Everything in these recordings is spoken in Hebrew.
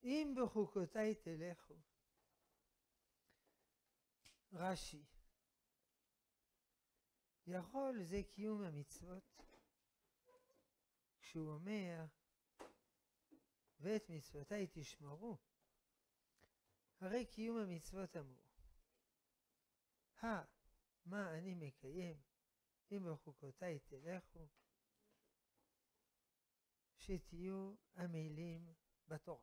אם בחוקותיי תלכו. רש"י, יכול זה קיום המצוות, כשהוא אומר, ואת מצוותיי תשמרו, הרי קיום המצוות אמור. מה אני מקיים, אם בחוקותיי תלכו, שתהיו עמלים בתורה.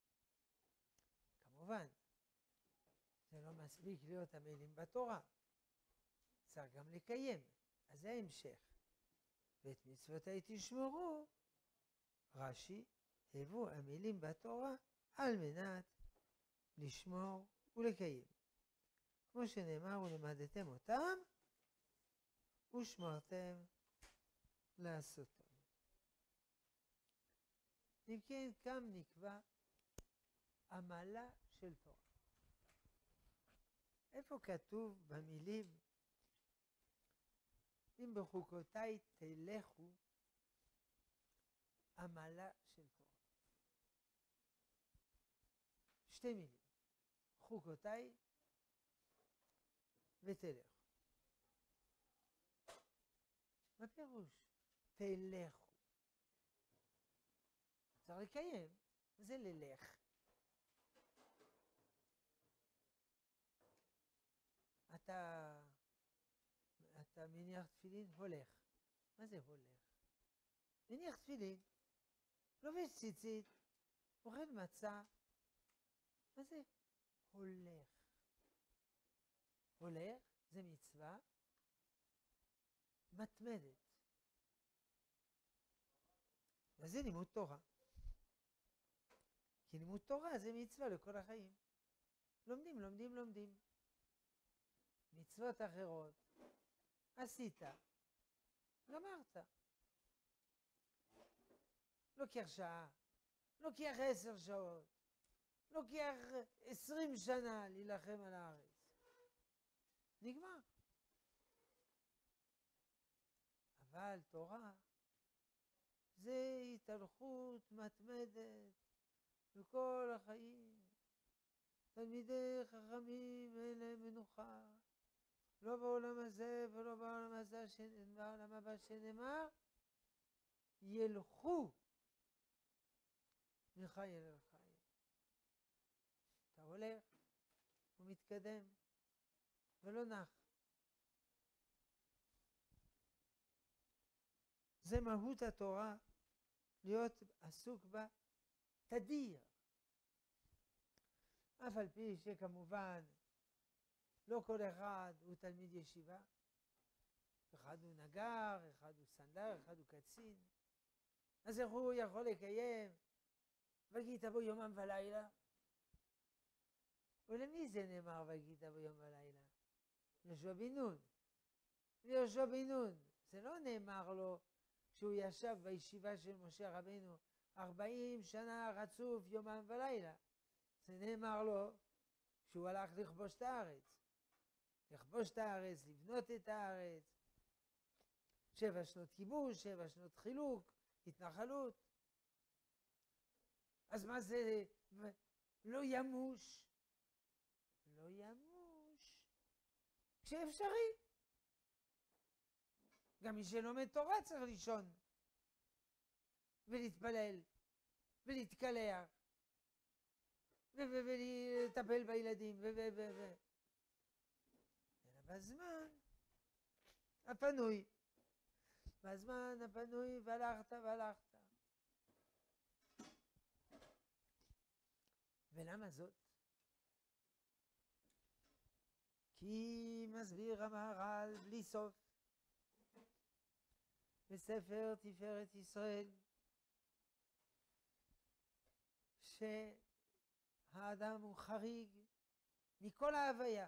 כמובן, זה לא מספיק להיות עמלים בתורה, צריך גם לקיים, אז זה ההמשך. ואת מצוותיי תשמרו, רש"י, הבו עמלים בתורה על מנת לשמור ולקיים. כמו שנאמר, ולמדתם אותם ושמרתם לעשותם. אם כן, כאן נקבע עמלה של תורה. איפה כתוב במילים, אם בחוקותיי תלכו, עמלה של תורה? שתי מילים, חוקותיי ותלכו. מה פירוש? תלכו. צריך לקיים, זה ללך. אתה מניח תפילין, הולך. מה זה הולך? מניח תפילין, לובש ציצית, אוכל מצה. מה זה הולך? הולך זה מצווה מתמדת. וזה לימוד תורה. כי לימוד תורה זה מצווה לכל החיים. לומדים, לומדים, לומדים. מצוות אחרות, עשית, גמרת. לוקח שעה, לוקח 10 שעות, לוקח 20 שנה להילחם על הארץ. נגמר. אבל תורה זה התהלכות מתמדת בכל החיים. תלמידי חכמים אין להם מנוחה, לא בעולם הזה ולא בעולם הזה, בעולם הבא שנאמר, ילכו מחי אל חי. אתה הולך ומתקדם ולא נח. זה מהות התורה, להיות עסוק בה תדיר. אף על פי שכמובן לא כל אחד הוא תלמיד ישיבה. אחד הוא נגר, אחד הוא סנדלר, אחד הוא קצין. אז איך הוא יכול לקיים וגית בו יומם ולילה? ולמי זה נאמר וגית בו יום ולילה? יהושע בן נון. יהושע בן נון, זה לא נאמר לו שהוא ישב בישיבה של משה רבנו 40 שנה רצוף יומם ולילה. זה נאמר לו שהוא הלך לכבוש את הארץ. לכבוש את הארץ, לבנות את הארץ. 7 שנות כיבוש, 7 שנות חילוק, התנחלות. אז מה זה לא ימוש? לא ימוש. כשאפשרי. גם מי שלומד תורה צריך לישון. ולהתפלל. ולהתקלח. ולטפל בילדים. אלא בזמן הפנוי. בזמן הפנוי והלכת. ולמה זאת? כי מסביר המהר"ל בלי סוף בספר תפארת ישראל, שהאדם הוא חריג מכל ההוויה.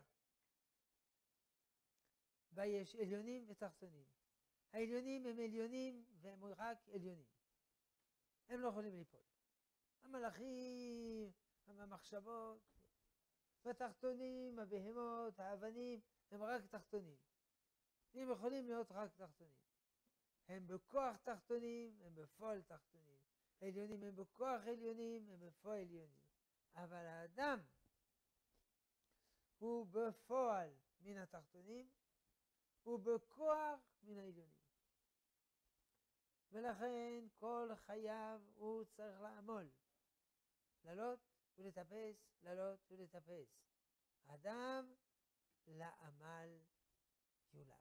בה יש עליונים ותחתונים. העליונים הם עליונים והם רק עליונים. הם לא יכולים ליפול. המלאכים, המחשבות, והתחתונים, הבהמות, האבנים, הם רק תחתונים. הם יכולים להיות רק תחתונים. הם בכוח תחתונים, הם בפועל תחתונים. העליונים הם בכוח עליונים, הם בפועל עליונים. אבל האדם הוא בפועל מן התחתונים, הוא בכוח מן העליונים. ולכן כל חייו הוא צריך לעמול, לעלות ולטפס, לעלות ולטפס. האדם לעמל יולד.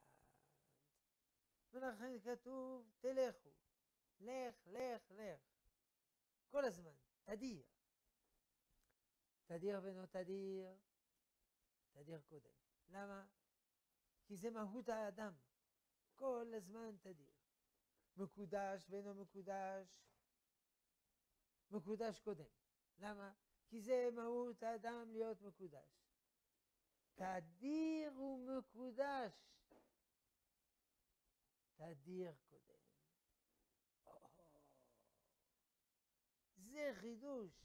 ולכן כתוב תלכו, לך, לך, לך. כל הזמן, תדיר. תדיר ולא תדיר, תדיר קודם. למה? כי זה מהות האדם. כל הזמן תדיר. מקודש ואינו מקודש, מקודש קודם. למה? כי זה מהות האדם להיות מקודש. תדיר ומקודש. תדיר קודם. זה חידוש.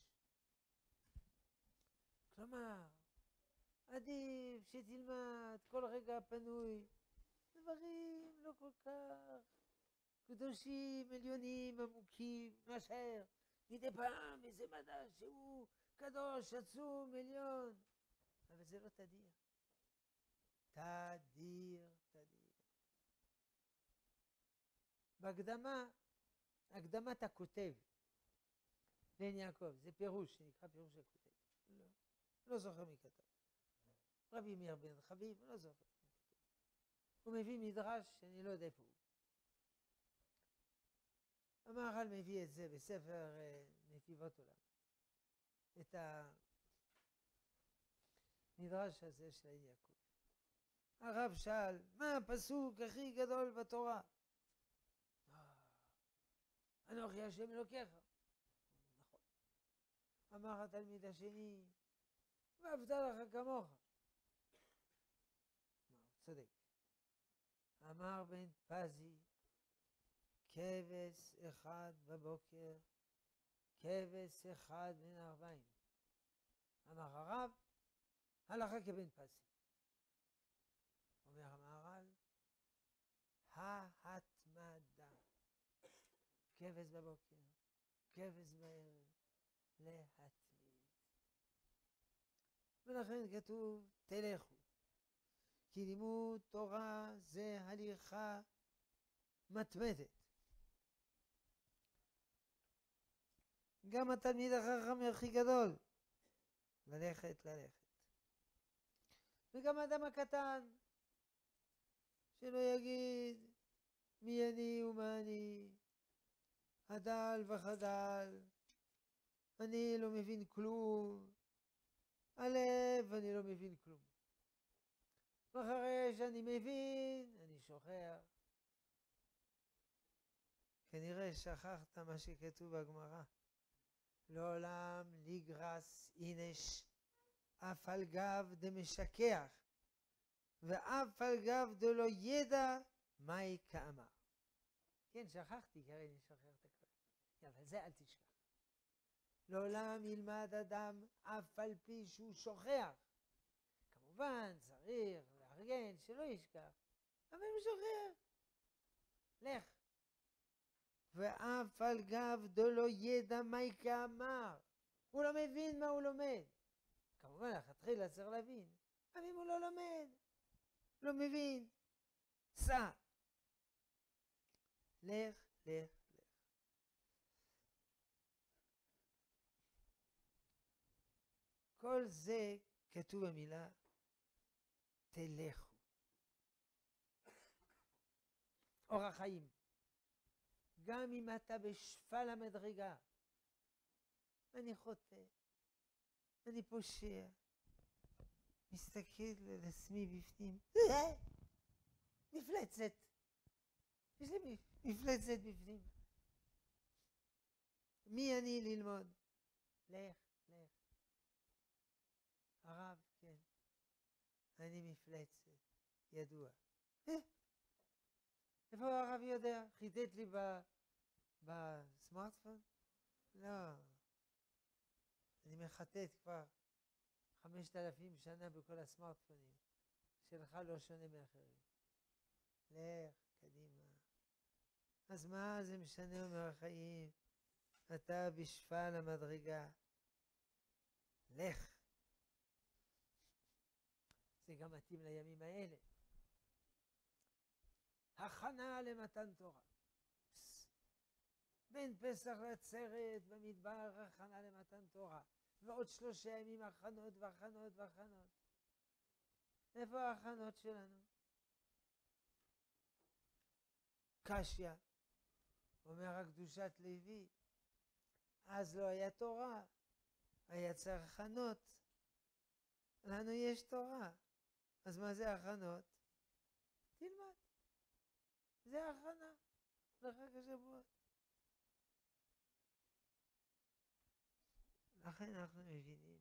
כלומר, עדיף שתלמד כל רגע פנוי דברים לא כל כך קדושים, עליונים, עמוקים, מאשר מדי פעם איזה מדע שהוא קדוש, עצום, עליון. אבל זה לא תדיר. תדיר, תדיר. בהקדמה, הקדמת הכותב לעין יעקב, זה פירוש שנקרא פירוש הכותב. לא זוכר מי כתב. רבי מאיר בן חביב, לא זוכר מי כתב. הוא מביא מדרש שאני לא יודע איפה הוא. המהר"ל מביא את זה בספר נתיבות עולם. את המדרש הזה של עין יעקב. הרב שאל, מה הפסוק הכי גדול בתורה? אנוכי השם אלוקיך. נכון. אמר התלמיד השני, ואהבת לך כמוך. צודק. אמר בן פזי, כבש אחד בבוקר, כבש אחד בין 40. אמר הרב, הלכה כבן פזי. אומר המהר"ל, ההתמדה. כבש בבוקר, כבש בערב, להתמיד. ולכן כתוב, תלכו. כי לימוד תורה זה הליכה מתמדת. גם התלמיד החכם הכי גדול, ללכת. וגם האדם הקטן, שלא יגיד מי אני ומה אני, הדל וחדל, אני לא מבין כלום, הלב אני לא מבין כלום. ואחרי שאני מבין, אני שוכח. כנראה שכחת מה שכתוב בגמרא. לעולם ליגרס אינש, אף על גב דמשכח, ואף על גב דלא ידע מהי כאמר. כן, שכחתי, כי הרי אני שוכח את הכל. אבל זה אל תשכח. לעולם ילמד אדם אף על פי שהוא שוכח. כמובן צריך לארגן שלא ישכח, אבל הוא שוכח. לך. ואף על גב דלא ידע מהי כאמר. הוא לא מבין מה הוא לומד. כמובן, לכתחילה צריך להבין. אבל אם הוא לא לומד, לא מבין, סע. לך. כל זה כתוב במילה תלכו. אורח חיים. גם אם אתה בשפל המדרגה, אני חוטא, אני פושע, מסתכל על עצמי בפנים, מפלצת, יש לי מפלצת בפנים. מי אני ללמוד? לך. הרב, כן, אני מפלצת, ידוע. איפה הרב יודע? חיטט לי בסמארטפון? לא. אני מחטט כבר 5,000 שנה בכל הסמארטפונים. שלך לא שונה מאחרים. לך, קדימה. אז מה זה משנה אומר החיים? אתה בשפל המדרגה. לך. זה גם מתאים לימים האלה. הכנה למתן תורה. בין פסח לעצרת במדבר הכנה למתן תורה. ועוד 3 ימים הכנות והכנות והכנות. איפה ההכנות שלנו? קשיא, אומר הקדושת לוי, אז לא היה תורה, היה צריך הכנות. לנו יש תורה, אז מה זה הכנות? תלמד. זה הכנה לחג השבועות. לכן אנחנו מבינים.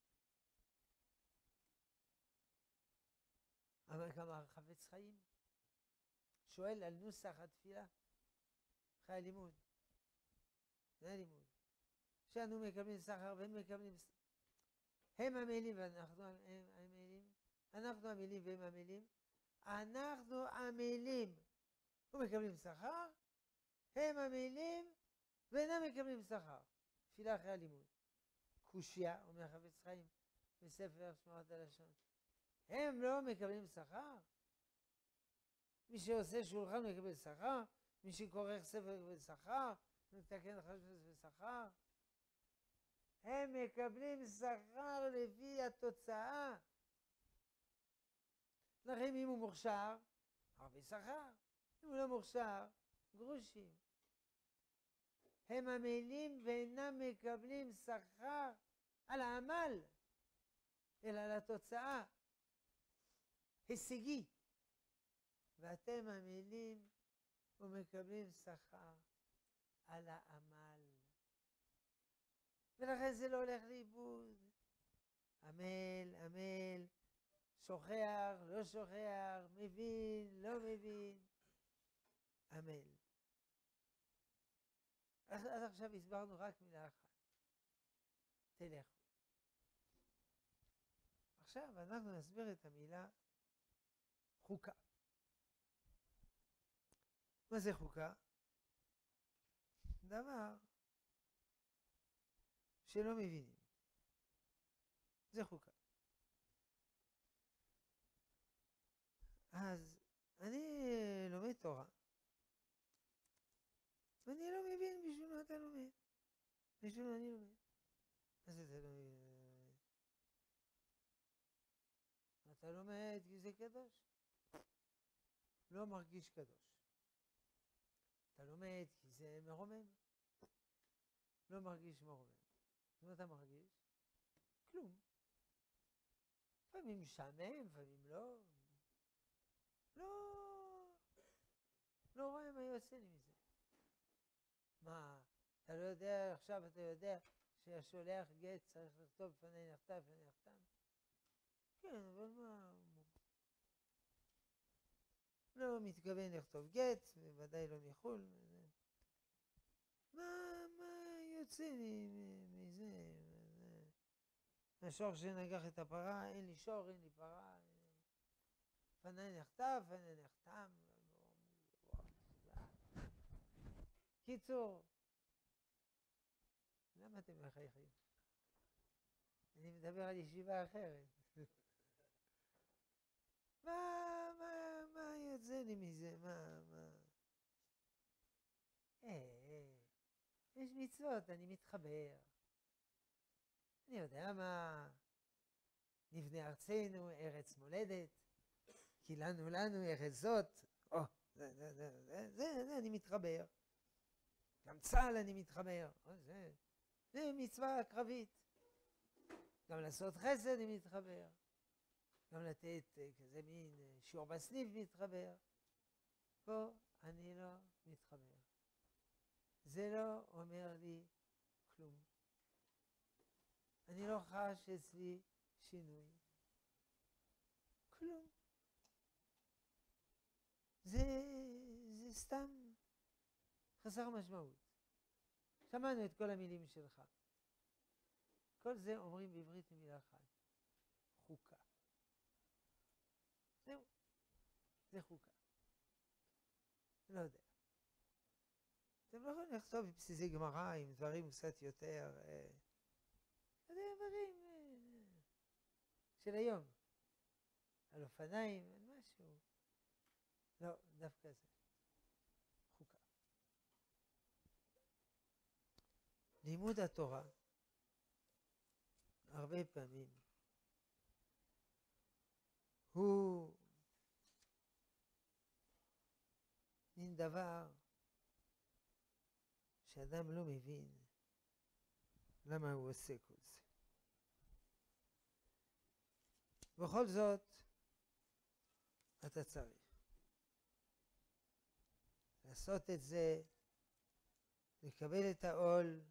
אבל גם החפץ חיים שואל על נוסח התפילה אחרי הלימוד. זה הלימוד. שאנו מקבלים שכר והם מקבלים שכר. הם עמלים ואנחנו עמלים. אנחנו עמלים והם עמלים. אנחנו עמלים ומקבלים שכר. הם עמלים ואינם מקבלים שכר. תפילה אחרי הלימוד. קושיא, אומר חפץ חיים בספר שמורת הלשון. הם לא מקבלים שכר? מי שעושה שולחן מקבל שכר? מי שקורא ספר מקבל שכר? מתקן חשבון בשכר? הם מקבלים שכר לפי התוצאה. לכן אם הוא מוכשר, הרבה שכר. אם הוא לא מוכשר, גרושים. הם עמלים ואינם מקבלים שכר על העמל, אלא על התוצאה. הישגי. ואתם עמלים ומקבלים שכר על העמל. ולכן זה לא הולך לאיבוד. עמל, עמל, שוכח, לא שוכח, מבין, לא מבין. עמל. אז עכשיו הסברנו רק מילה אחת. תלכו. עכשיו אנחנו נסביר את המילה חוקה. מה זה חוקה? דבר שלא מבינים. זה חוקה. אז אני לומד תורה. ואני לא מבין בשביל מה אתה לומד. בשביל מה אני לומד. מה זה אתה לא מבין? אתה לומד כי זה קדוש. לא מרגיש קדוש. אתה לומד כי זה מרומם. לא מרגיש מרומם. מה אתה מרגיש? כלום. לפעמים משעמם, לפעמים לא. לא רואה מה יוצא לי מזה. מה, אתה לא יודע, עכשיו אתה יודע שהשולח גט צריך לכתוב פני נכתב, פני נחתם? כן, אבל מה... לא מתכוון לכתוב גט, ודאי לא מחול. מה יוצא לי מזה? השור שנגח את הפרה, אין לי שור, אין לי פרה. פני נכתב, פני נחתם. קיצור, למה אתם מחייכים? אני מדבר על ישיבה אחרת. מה יוצא לי מזה? יש מצוות, אני מתחבר. אני יודע מה, נבנה ארצנו, ארץ מולדת, כי לנו ארץ זאת. זה אני מתחבר. גם צה"ל אני מתחבר. זה מצווה קרבית. גם לעשות חסד אני מתחבר. גם לתת כזה מין שיעור בסניף מתחבר. פה אני לא מתחבר. זה לא אומר לי כלום. אני לא חש אצלי שינוי. כלום. זה סתם חסר משמעות. שמענו את כל המילים שלך. כל זה אומרים בעברית במילה אחת. חוקה. זהו. זה חוקה. לא יודע. אתם לא יכולים לכתוב בבסיסי גמרא עם דברים קצת יותר... דברים של היום. על אופניים, על משהו. לא, דווקא זה. חוקה. לימוד התורה, הרבה פעמים, הוא מין דבר שאדם לא מבין למה הוא עושה כל זה. בכל זאת, אתה צריך לעשות את זה, לקבל את העול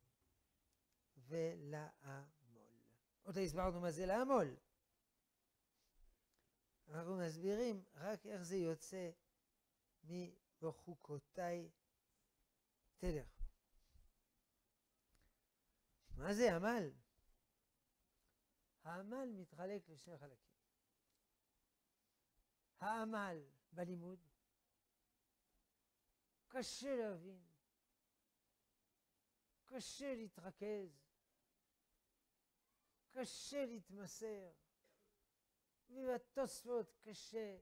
ולעמול. עוד הסברנו מה זה לעמול. אנחנו מסבירים רק איך זה יוצא מבחוקותיי תלך. מה זה עמל? העמל מתחלק לשני חלקים. העמל בלימוד, קשה להבין, קשה להתרכז, קשה להתמסר, ובתוספות קשה.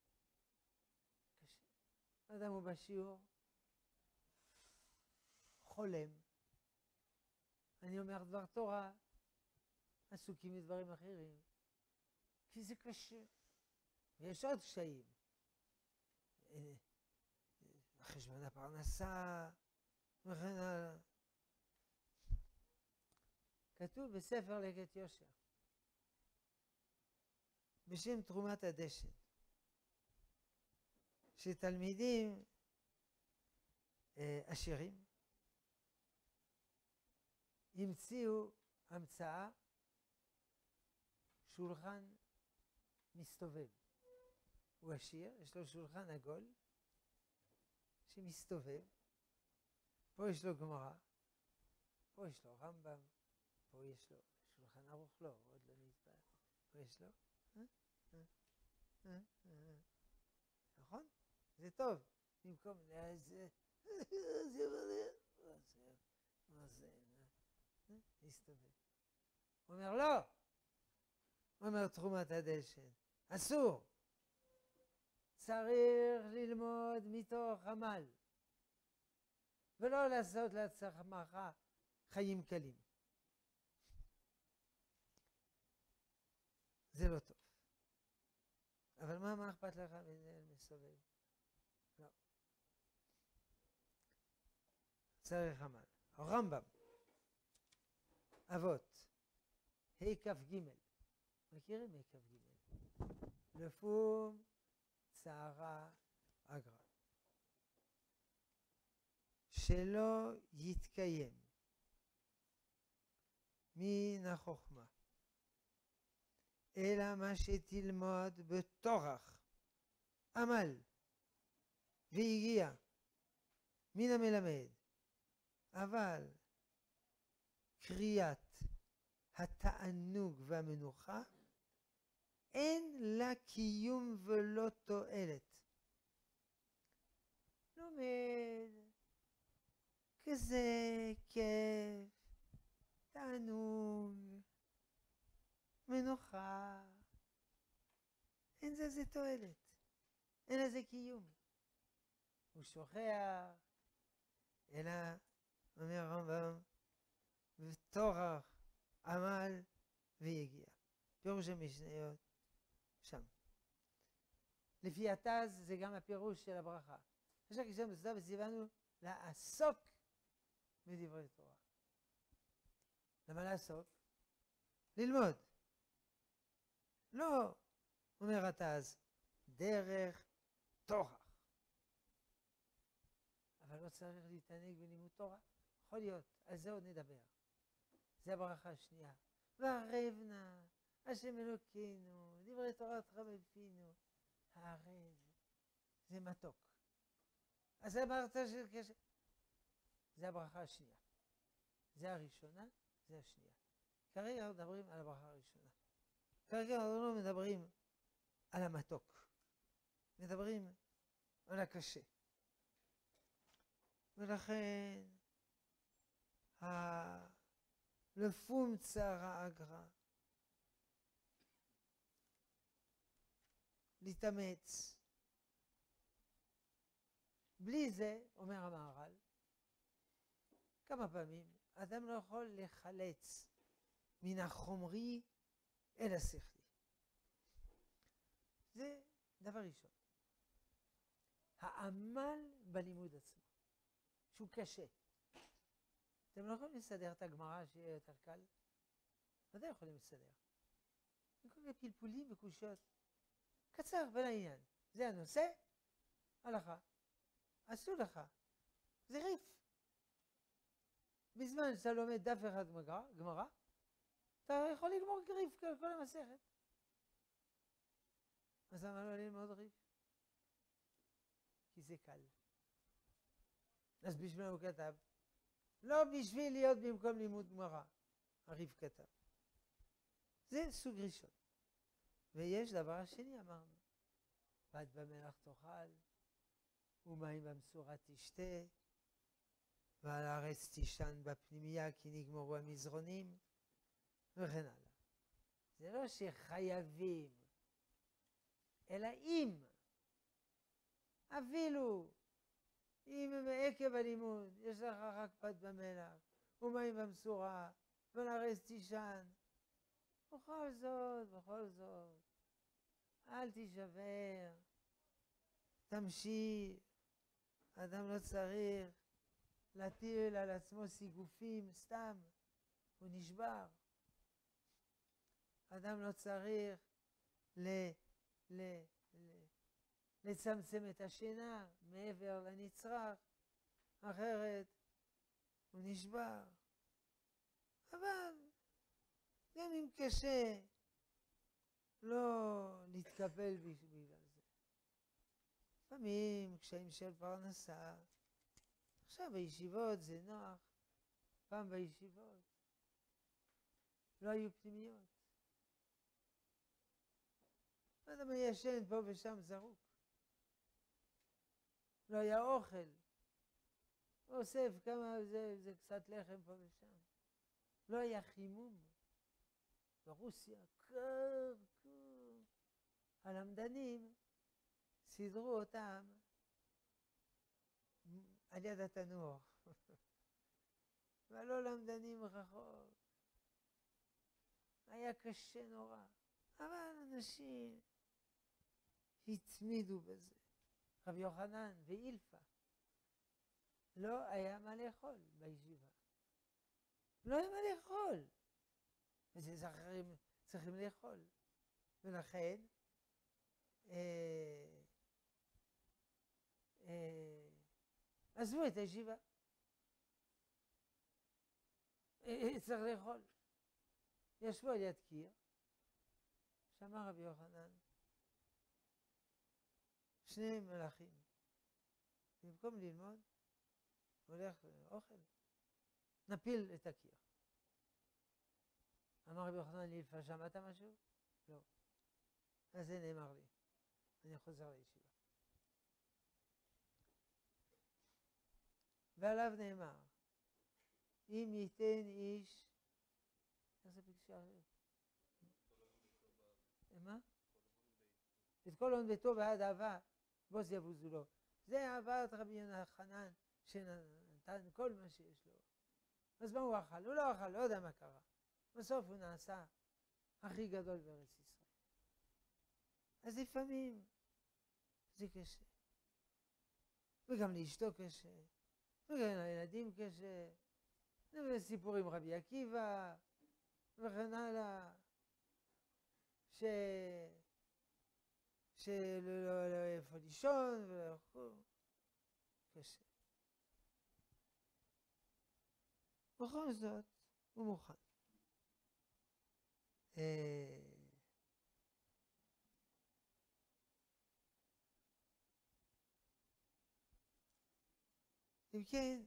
אדם הוא בשיעור, חולם. אני אומר דבר תורה, עסוקים מדברים אחרים, כי זה קשה. ויש עוד קשיים. חשבון הפרנסה, וכן הלאה. כתוב בספר לקט יושע, בשם תרומת הדשן, שתלמידים עשירים המציאו המצאה שולחן מסתובב. הוא עשיר, יש לו שולחן עגול שמסתובב. פה יש לו גמרא, פה יש לו רמב"ם, פה יש לו שולחן ערוך, לא, עוד לא נצבע. פה יש לו, נכון? זה טוב. במקום זה, מסתובב. הוא אומר לא. הוא אומר תרומת הדשן, אסור. צריך ללמוד מתוך עמל, ולא לעשות לעצמך חיים קלים. זה לא טוב. אבל מה אכפת לך מנהל מסובב? לא. צריך עמל. הרמב"ם, אבות, ה'-כ"ג. מכירים ה'-כ"ג? לפום צערה אגרא. שלא יתקיים מן החוכמה, אלא מה שתלמוד בתורך, עמל והגיע מן המלמד, אבל קריאת התענוג והמנוחה אין לה קיום ולא תועלת. לומד כזה כיף, תענוג, מנוחה, אין לזה תועלת, אין לזה קיום. הוא שוכח, אלא, אומר הרמב"ם, ותורך, עמל ויגיע. פירוש המשניות שם. לפי התז זה גם הפירוש של הברכה. עכשיו כשם בסדר וציוונו לעסוק בדברי תורה. למה לעסוק? ללמוד. לא, אומר התז, דרך תורה. אבל לא צריך להתענג בלימוד תורה. יכול להיות, על זה עוד נדבר. זה הברכה השנייה. וערב נא, השם אלוקינו, דברי תורתך בפינו. הערב, זה מתוק. אז זה אמרת של קשר. זה הברכה השנייה. זה הראשונה, זה השנייה. כרגע אנחנו מדברים על הברכה הראשונה. כרגע אנחנו לא מדברים על המתוק. מדברים על הקשה. ולכן, לפום צערה אגרא, להתאמץ. בלי זה, אומר המהר"ל, כמה פעמים, אדם לא יכול לחלץ מן החומרי אל השכלי. זה דבר ראשון. העמל בלימוד עצמו, שהוא קשה. אתם לא יכולים לסדר את הגמרא שיהיה יותר קל? ודאי יכולים לסדר. כל מיני פלפולים וקושיות. קצר ולעניין. זה הנושא, הלכה. עשו לך. זה ריף. בזמן שאתה לומד דף אחד גמרא, אתה יכול לגמור ריף כל המסכת. אז למה לא ללמוד ריף? כי זה קל. אז בשביל הוא כתב, לא בשביל להיות במקום לימוד גמרא, הריף כתב. זה סוג ראשון. ויש דבר השני, אמרנו, פת במלח תאכל, ומים במשורה תשתה, ועל הארץ תישן בפנימייה כי נגמרו המזרונים, וכן הלאה. זה לא שחייבים, אלא אם, אפילו, אם עקב הלימוד יש לך רק פת במלח, ומים במשורה, ועל הארץ תישן, בכל זאת, אל תישבר, תמשיך, אדם לא צריך להטיל על עצמו סיגופים סתם, הוא נשבר. אדם לא צריך לצמצם את השינה מעבר לנצרך, אחרת הוא נשבר. אבל גם אם קשה, לא להתקפל בגלל זה. לפעמים קשיים של פרנסה, עכשיו בישיבות זה נוח, פעם בישיבות לא היו פנימיות. אדם ישן פה ושם זרוק. לא היה אוכל. אוסף כמה זה קצת לחם פה ושם. לא היה חימום. ברוסיה, קר. הלמדנים סידרו אותם על יד התנור. ולא למדנים רחוק. היה קשה נורא. אבל אנשים התמידו בזה. רבי יוחנן ואילפה. לא היה מה לאכול בישיבה. לא היה מה לאכול. וזה אחרים צריכים לאכול. ולכן, עזבו את הישיבה. צריך לאכול. ישבו על יד קיר. שמע רבי יוחנן, שני מלאכים. במקום ללמוד, הולך לאוכל, נפיל את הקיר. אמר רבי יוחנן לאילפה, שמעת משהו? לא. אז זה נאמר לי. אני חוזר לישיבה. ועליו נאמר, אם ייתן איש, איך זה בקשה אחרת? מה? את כל הון ביתו ועד אהבה, בוז יבוזו לו. זה אהבת רבי יוחנן שנתן כל מה שיש לו. אז מה הוא אכל? הוא לא אכל, לא יודע מה קרה. בסוף הוא נעשה הכי גדול בארץ ישראל. אז לפעמים זה קשה. וגם לאשתו קשה. וגם לילדים קשה. וסיפורים רבי עקיבא וכן הלאה. שלא איפה לישון ולא יכול. קשה. בכל זאת, הוא מוכן. אם כן,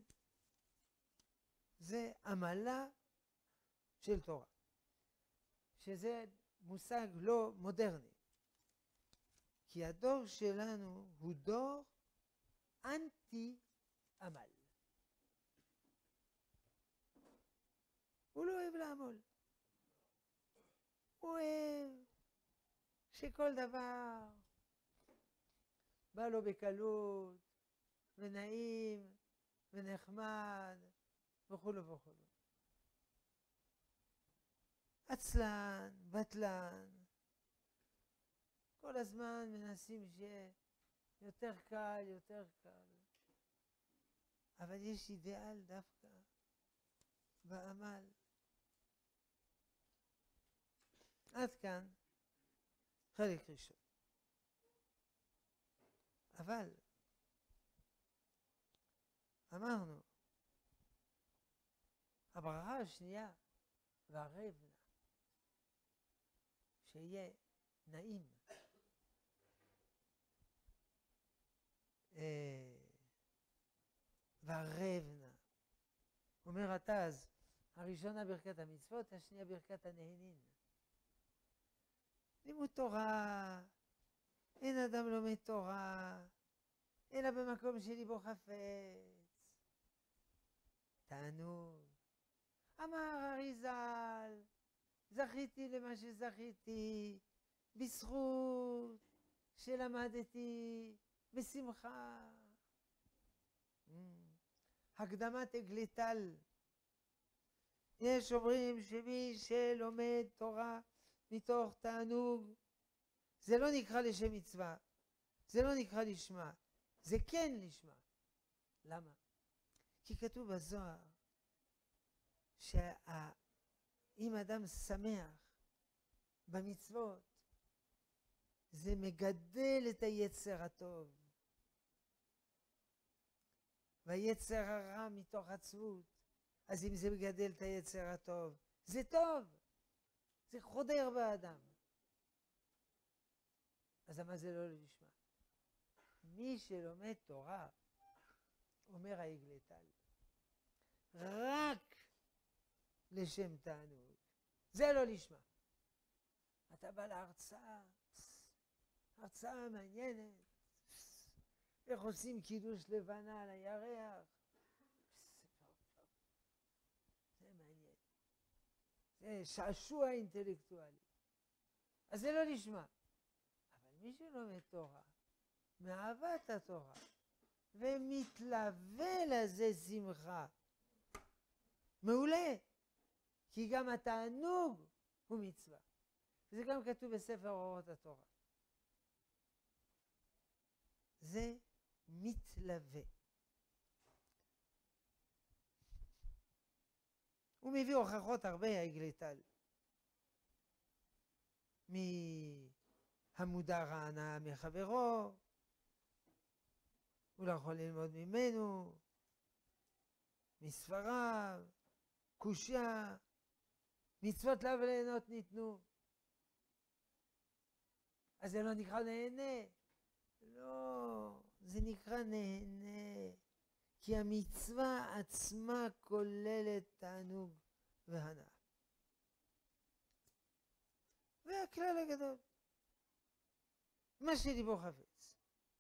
זה עמלה של תורה, שזה מושג לא מודרני, כי הדור שלנו הוא דור אנטי עמל. הוא לא אוהב לעמול. הוא אוהב שכל דבר בא לו בקלות, ונעים, ונחמד, וכולו וכולו. עצלן, בטלן, כל הזמן מנסים שיהיה יותר קל, יותר קל. אבל יש אידיאל דווקא בעמל. עד כאן חלק ראשון. אבל אמרנו, הברכה השנייה, והרב נע, שיהיה נעים. והרב נע. אומר התז, הראשונה ברכת המצוות, השנייה ברכת הנהנין. לימוד תורה, אין אדם לומד תורה, אלא במקום שליבו חפץ. תענוג. אמר אריזל, זכיתי למה שזכיתי, בזכות שלמדתי, בשמחה. הקדמת אגליטל. יש אומרים שמי שלומד תורה מתוך תענוג, זה לא נקרא לשם מצווה, זה לא נקרא לשמה, זה כן לשמה. למה? כי כתוב בזוהר שאם אדם שמח במצוות, זה מגדל את היצר הטוב. והיצר הרע מתוך עצבות, אז אם זה מגדל את היצר הטוב, זה טוב, זה חודר באדם. אז מה זה לא לשמה? מי שלומד תורה, אומר האגלטל, רק לשם תענוג, זה לא לשמה. אתה בא להרצאה, הרצאה מעניינת, איך עושים קידוש לבנה על הירח, זה מעניין, זה שעשוע אינטלקטואלי, אז זה לא לשמה. אבל מי שלומד תורה, מאהבת התורה, ומתלווה לזה שמחה, מעולה, כי גם התענוג הוא מצווה. וזה גם כתוב בספר אורות התורה. זה מתלווה. הוא מביא הוכחות הרבה, האגלטל. מהמודע רענה מחברו, הוא לא יכול ללמוד ממנו, מספריו, קושיה, מצוות לה וליהנות ניתנו. אז זה לא נקרא נהנה. לא, זה נקרא נהנה, כי המצווה עצמה כוללת תענוג והנאה. והכלל הגדול, מה שליבו חפץ.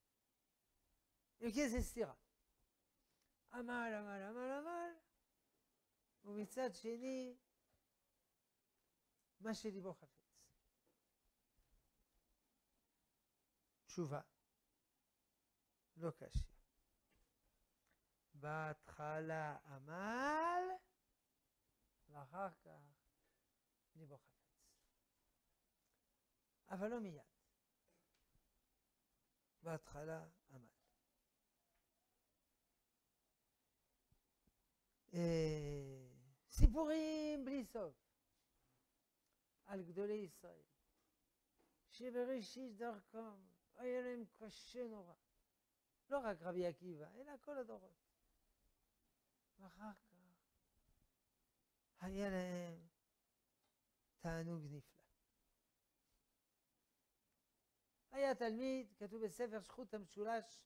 אם כן זה סתירה. עמל, עמל, עמל, עמל, ומצד שני, מה שליבו חפץ. תשובה, לא קשה. בהתחלה עמל, ואחר כך ליבו חפץ. אבל לא מיד. בהתחלה עמל. סיפורים בלי סוף על גדולי ישראל, שבראשית דרכם היה להם קשה נורא. לא רק רבי עקיבא, אלא כל הדורות. ואחר כך היה להם תענוג נפלא. היה תלמיד, כתוב בספר זכות המשולש,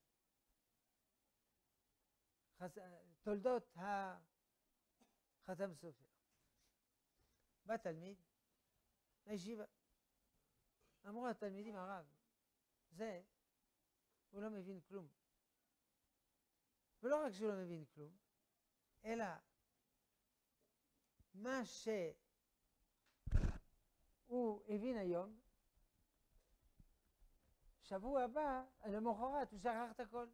תולדות החתם סופר. בא תלמיד לישיבה. אמרו התלמידים, הרב, זה, הוא לא מבין כלום. ולא רק שהוא לא מבין כלום, אלא מה שהוא הבין היום, שבוע הבא, למחרת, הוא שכח את הכל.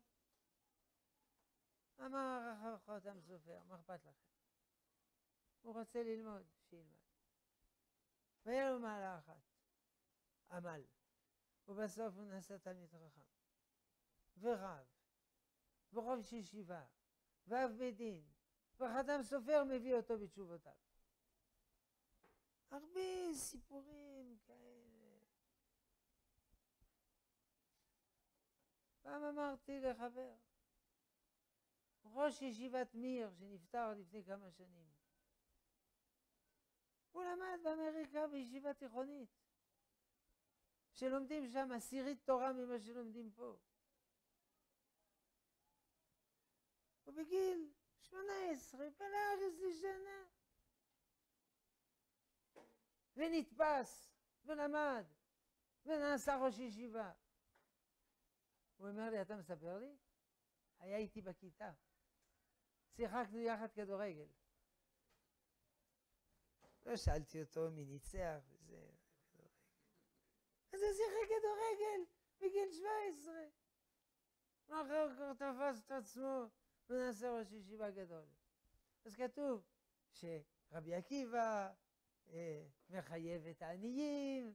אמר חותם סופר, מה אכפת לכם? הוא רוצה ללמוד, שילמד. והיה לו מעלה אחת, עמל. ובסוף הוא נעשה תלמיד חכם. ורב, וראש ישיבה, ואב בית דין, וחתם סופר מביא אותו בתשובותיו. הרבה סיפורים כאלה. פעם אמרתי לחבר, ראש ישיבת מיר שנפטר לפני כמה שנים, הוא למד באמריקה בישיבה תיכונית, שלומדים שם 10 תורה ממה שלומדים פה. ובגיל 18 בא לארץ לשנה, ונתפס, ולמד, ונעשה ראש ישיבה. הוא אומר לי, אתה מספר לי? היה איתי בכיתה. שיחקנו יחד כדורגל. לא שאלתי אותו מי ניצח וזה. אז הוא שיחק כדורגל בגיל 17. אחר כך תפס את עצמו ונעשה ראש ישיבה גדול. אז כתוב שרבי עקיבא מחייב את העניים,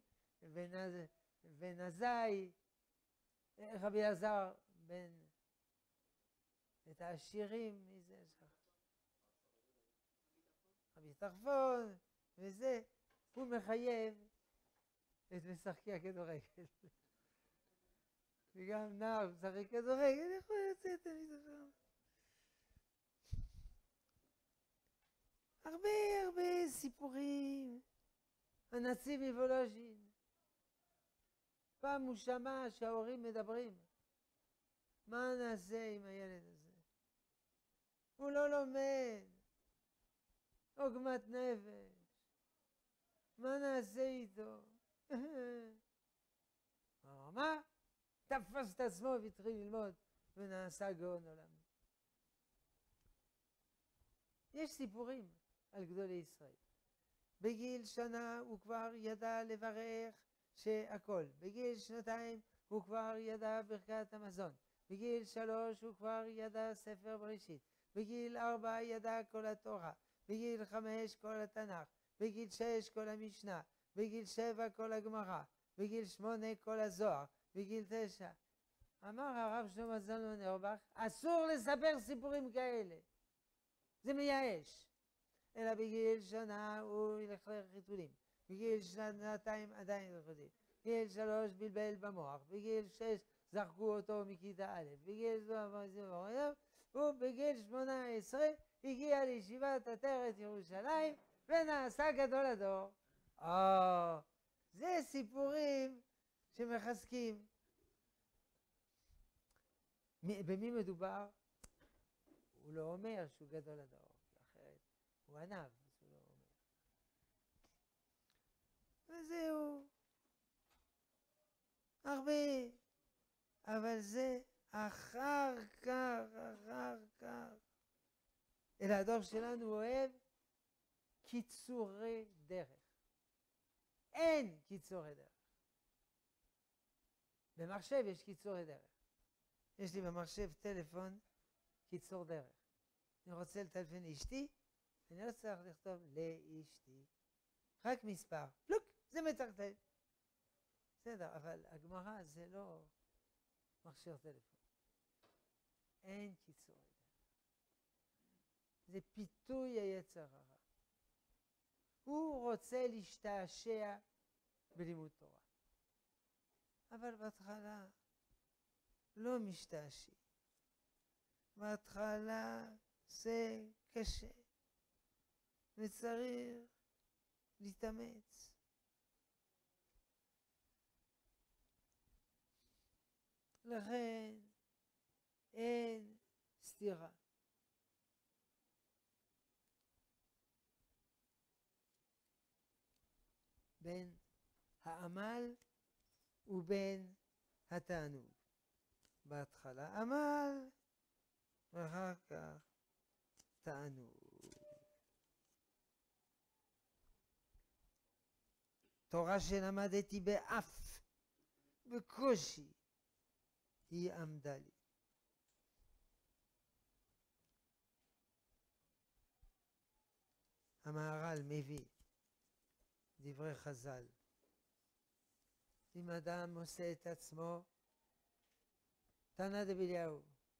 ונזאי, רבי אלעזר בן את העשירים, מי זה? רבי טרפון, וזה, הוא מחייב את משחקי הכדורגל. וגם נער משחק כדורגל, יכול לצאת תמיד אחר. הרבה סיפורים. הנציב מוולוז'ין. פעם הוא שמע שההורים מדברים. מה נעשה עם הילד הזה? הוא לא לומד. עוגמת נפש. מה נעשה איתו? מה? תפס את עצמו והתחיל ללמוד ונעשה גאון עולם. יש סיפורים על גדולי ישראל. בגיל שנה הוא כבר ידע לברך שהכל. בגיל 2 הוא כבר ידע ברכת המזון. בגיל 3 הוא כבר ידע ספר בראשית. בגיל 4 ידע כל התורה. בגיל 5 כל התנ"ך. בגיל 6 כל המשנה. בגיל 7 כל הגמרא. בגיל 8 כל הזוהר. בגיל 9. אמר הרב שלמה זלמן אוירבך, אסור לספר סיפורים כאלה. זה מייאש. אלא בגיל שנה הוא ילך לחיתולים. בגיל 2 עדיין ילכודים. בגיל 3 בלבל במוח. בגיל 6 זרקו אותו מכיתה א'. בגיל 7 ובגיל 18 הגיע לישיבת עטרת ירושלים ונעשה גדול הדור. זה סיפורים שמחזקים. במי מדובר? הוא לא אומר שהוא גדול הדור. הוא ענב, אז הוא לא אומר. וזהו. הרבה. אבל זה אחר כך. אלא הדור שלנו אוהב קיצורי דרך. אין קיצורי דרך. במחשב יש קיצורי דרך. יש לי במחשב טלפון קיצור דרך. אני רוצה לטלפן לאשתי, אני לא צריך לכתוב לאשתי. רק מספר. פלוק, זה מטרטל. בסדר, אבל הגמרא זה לא מכשיר טלפון. אין קיצורי דרך. זה פיתוי היצר הרע. הוא רוצה להשתעשע בלימוד תורה. אבל בהתחלה לא משתעשע. בהתחלה זה קשה. וצריך להתאמץ. לכן אין סתירה. בין העמל ובין התענוג. בהתחלה עמל ואחר כך תענוג. תורה שלמדתי באף, בקושי, היא עמדה לי. המהר"ל מביא דברי חז"ל. אם אדם עושה את עצמו, תנא דבליהו,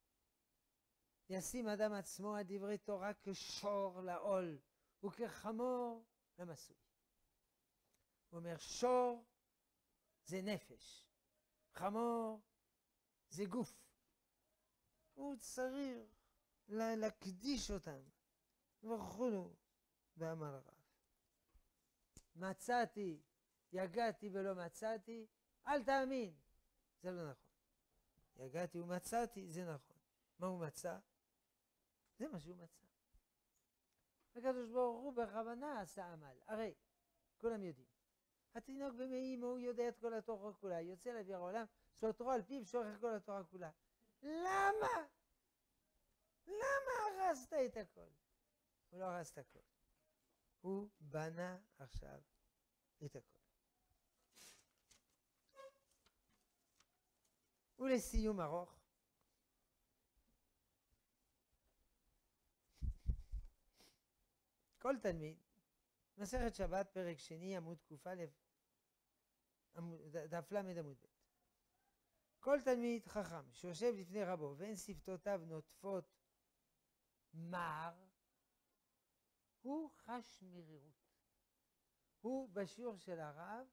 ישים אדם עצמו על דברי תורה כשור לעול וכחמור למסוי. הוא אומר, שור זה נפש, חמור זה גוף. הוא צריך להקדיש אותם וכולו. ואמר הרב, מצאתי, יגעתי ולא מצאתי, אל תאמין. זה לא נכון. יגעתי ומצאתי, זה נכון. מה הוא מצא? זה מה שהוא מצא. הקדוש ברוך הוא בכוונה עשה עמל. הרי, כולם יודעים. התינוק במעי אמו, הוא יודע את כל התורה כולה, יוצא לאוויר העולם, סותרו על פיו שוכח כל התורה כולה. למה? למה הרסת את הכל? הוא לא הרס את הכל. הוא בנה עכשיו את הכל. ולסיום ארוך, כל תלמיד, מסכת שבת פרק שני עמוד ק"א, דף ל עמוד ב'. כל תלמיד חכם שיושב לפני רבו ואין שפתותיו נוטפות מר, הוא חש מרירות. הוא בשיעור של הרב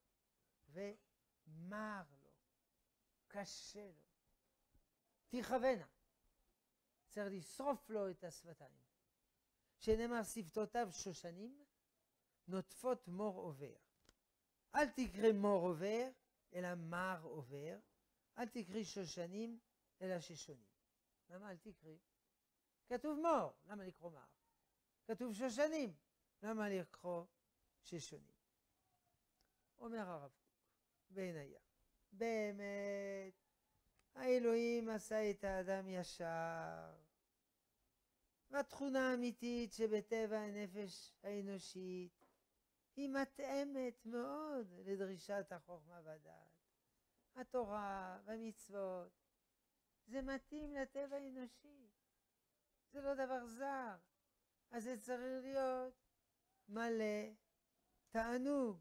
ומר לו, קשה לו. תכוונה. צריך לשרוף לו את השפתיים. שנאמר שפתותיו שושנים, נוטפות מור עובר. אל תקרא מור עובר, אלא מר עובר. אל תקריא שושנים, אלא ששונים. למה אל תקריא? כתוב מור, למה לקרוא מר? כתוב שושנים, למה לקרוא ששונים? אומר הרב קוק, בעינייה, באמת, האלוהים עשה את האדם ישר, והתכונה האמיתית שבטבע הנפש האנושית היא מתאמת מאוד לדרישת החוכמה והדעת. התורה והמצוות, זה מתאים לטבע האנושי. זה לא דבר זר. אז זה צריך להיות מלא תענוג.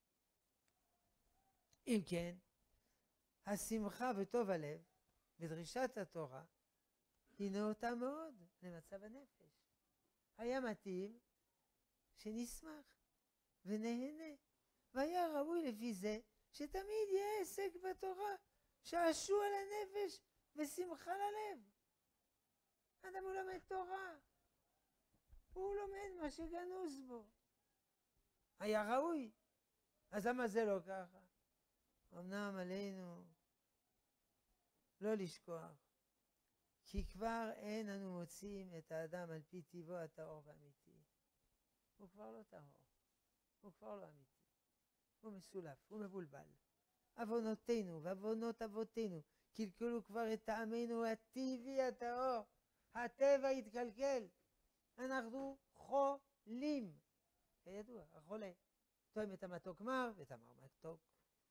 אם כן, השמחה וטוב הלב בדרישת התורה היא נאותה מאוד למצב הנפש. היה מתאים שנשמח ונהנה, והיה ראוי לפי זה שתמיד יהיה עסק בתורה, שעשוע לנפש ושמחה ללב. אדם הוא לומד תורה, הוא לומד מה שגנוז בו. היה ראוי, אז למה זה לא ככה? אמנם עלינו לא לשכוח, כי כבר אין אנו מוצאים את האדם על פי טבעו הטהור והאמיתי. הוא כבר לא טהור, הוא כבר לא אמיתי. הוא מסולף, הוא מבולבל. עוונותינו ועוונות אבותינו קלקלו כבר את טעמנו הטבעי הטהור. הטבע התקלקל. אנחנו חולים. כידוע, החולה תואם את המתוק מר ואת המר מתוק.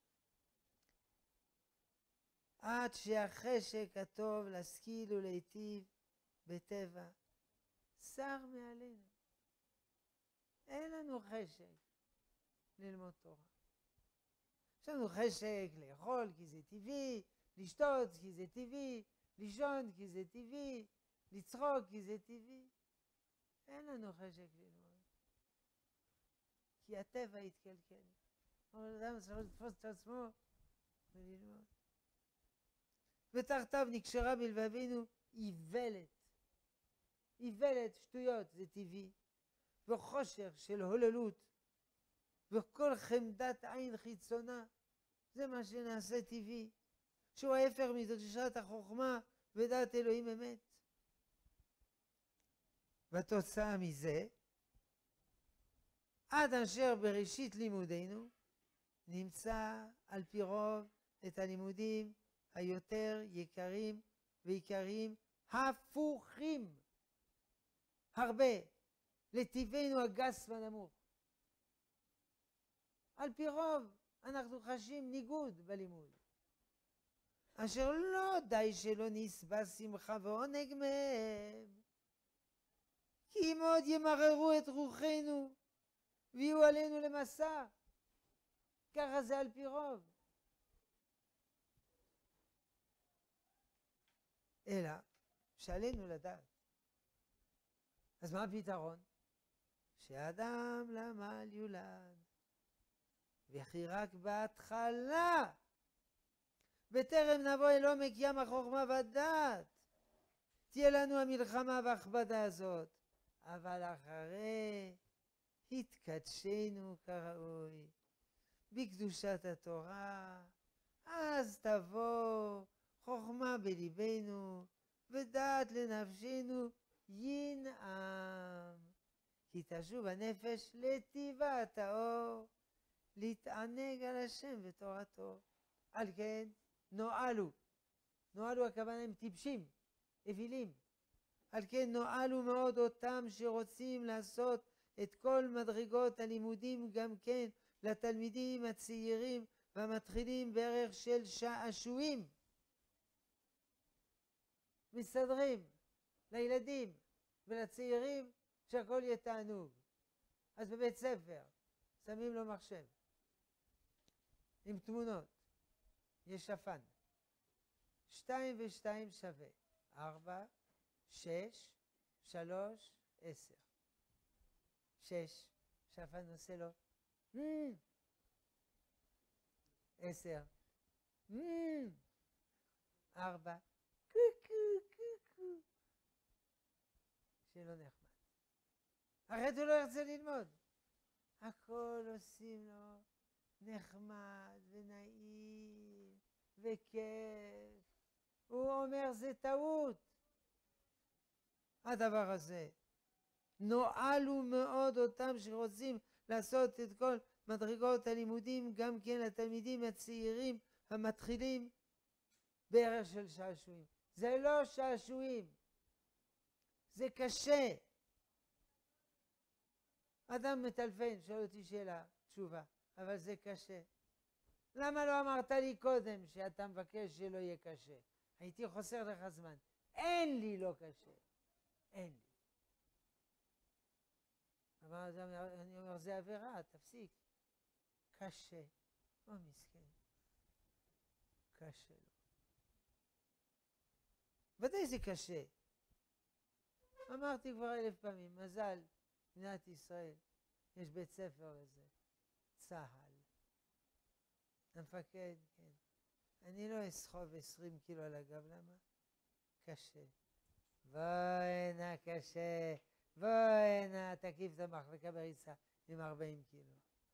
עד שהחשק הטוב להשכיל ולהיטיב בטבע שר מעלינו. אין לנו חשק ללמוד תורה. יש לנו חשק לאכול כי זה טבעי, לשתות כי זה טבעי, לישון כי זה טבעי, לצחוק כי זה טבעי. אין לנו חשק ללמוד. כי הטבע התקלקל. אבל אדם צריך לתפוס את עצמו וללמוד. ותחתיו נקשרה בלבבינו איוולת. איוולת, שטויות, זה טבעי. וחושך של הוללות. וכל חמדת עין חיצונה. זה מה שנעשה טבעי. שהוא ההפך מדרישת החוכמה ודעת אלוהים אמת. והתוצאה מזה, עד אשר בראשית לימודינו, נמצא על פי רוב את הלימודים היותר יקרים ויקרים הפוכים הרבה לטבענו הגס והנמוך. על פי רוב אנחנו חשים ניגוד בלימוד. אשר לא די שלא נסבה שמחה ועונג מהם, כי מאוד ימררו את רוחנו ויהיו עלינו למסע. ככה זה על פי רוב. אלא שעלינו לדעת. אז מה הפתרון? שאדם לעמל יולד, וכי רק בהתחלה, בטרם נבוא אל עומק ים החוכמה והדעת, תהיה לנו המלחמה וההכבדה הזאת. אבל אחרי התקדשנו כראוי בקדושת התורה, אז תבוא חוכמה בליבנו ודעת לנפשנו ינעם, כי תשוב הנפש לטבעת האור, להתענג על השם ותורתו. על כן נועלו, נועלו הכוונה הם טיפשים, אווילים. על כן נועלו מאוד אותם שרוצים לעשות את כל מדרגות הלימודים גם כן לתלמידים הצעירים והמתחילים בערך של שעשועים. מסתדרים לילדים ולצעירים שהכל יהיה תענוג. אז בבית ספר שמים לו מחשב עם תמונות, יש שפן, 2 ו2 שווה 4, 6, 3, 10. 6, שפן עושה לו 10, 4, קוקו קוקו, שלא נחמד. אחרת הוא לא ירצה ללמוד. הכל עושים לו נחמד ונעים וכיף. הוא אומר זה טעות. הדבר הזה. נועלו מאוד אותם שרוצים לעשות את כל מדרגות הלימודים גם כן לתלמידים הצעירים המתחילים בערך של שעשועים. זה לא שעשועים. זה קשה. אדם מטלפן, שואל אותי שאלה, תשובה, אבל זה קשה. למה לא אמרת לי קודם שאתה מבקש שלא יהיה קשה? הייתי חוסר לך זמן. אין לי לא קשה. אין לי. אבל אני אומר, זה עבירה, תפסיק. קשה. או מסכן. קשה לו. ודאי זה קשה. אמרתי כבר 1000 פעמים, מזל, מדינת ישראל, יש בית ספר לזה. צהל. המפקד, כן. אני לא אסחוב 20 קילו על הגב, למה? קשה. בוא הנה, קשה. בוא הנה, תקיף את המחלקה בריצה עם 40 קילו.